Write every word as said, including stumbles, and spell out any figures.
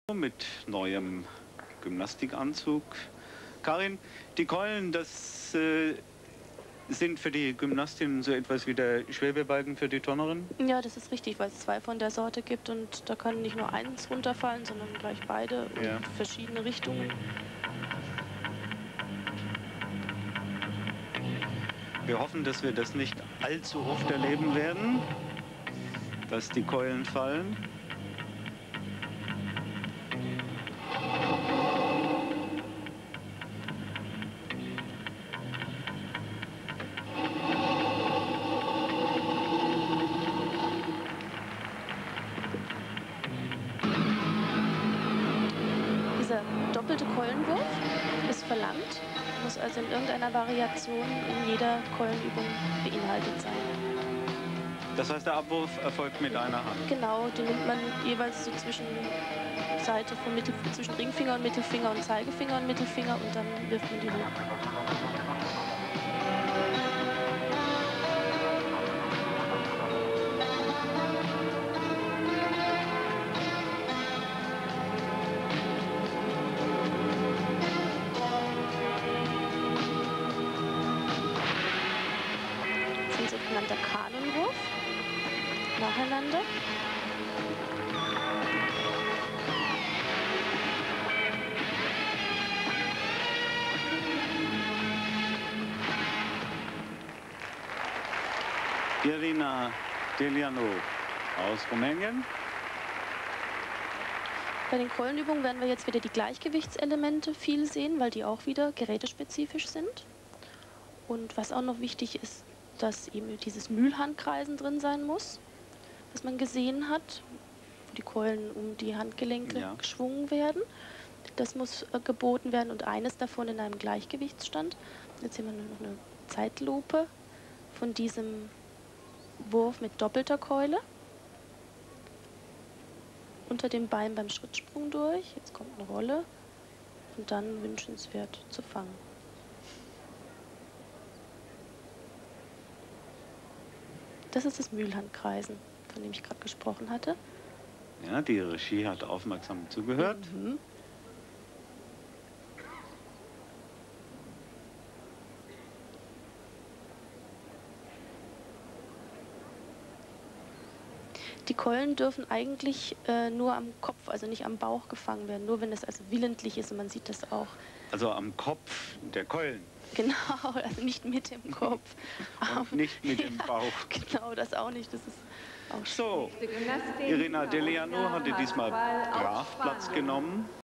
Mit neuem Gymnastikanzug. Karin, die Keulen, das äh, sind für die Gymnastin so etwas wie der Schwebebalken für die Turnerin? Ja, das ist richtig, weil es zwei von der Sorte gibt und da kann nicht nur eins runterfallen, sondern gleich beide Ja. und verschiedene Richtungen. Wir hoffen, dass wir das nicht allzu oft erleben werden, dass die Keulen fallen. Dieser doppelte Keulenwurf ist verlangt, muss also in irgendeiner Variation in jeder Keulenübung beinhaltet sein. Das heißt, der Abwurf erfolgt mit einer Hand? Genau, den nimmt man jeweils so zwischen Seite vom Mittel, zwischen Ringfinger und Mittelfinger und Zeigefinger und Mittelfinger und dann wirft man die hoch. Das ist ein sogenannter Kanonwurf, nacheinander. Irina Delianu aus Rumänien. Bei den Keulenübungen werden wir jetzt wieder die Gleichgewichtselemente viel sehen, weil die auch wieder gerätespezifisch sind. Und was auch noch wichtig ist, dass eben dieses Mühlhandkreisen drin sein muss, was man gesehen hat, wo die Keulen um die Handgelenke Ja. geschwungen werden. Das muss äh, geboten werden und eines davon in einem Gleichgewichtsstand. Jetzt sehen wir nur noch eine Zeitlupe von diesem Wurf mit doppelter Keule. Unter dem Bein beim Schrittsprung durch. Jetzt kommt eine Rolle und dann wünschenswert zu fangen. Das ist das Mühlhandkreisen, von dem ich gerade gesprochen hatte. Ja, die Regie hat aufmerksam zugehört. Mhm. Die Keulen dürfen eigentlich äh, nur am Kopf, also nicht am Bauch gefangen werden. Nur wenn es also willentlich ist und man sieht das auch. Also am Kopf der Keulen. Genau, also nicht mit dem Kopf. Und nicht mit dem Bauch. Genau, das auch nicht. Das ist auch So, Irina Delianu hatte diesmal brav Platz genommen.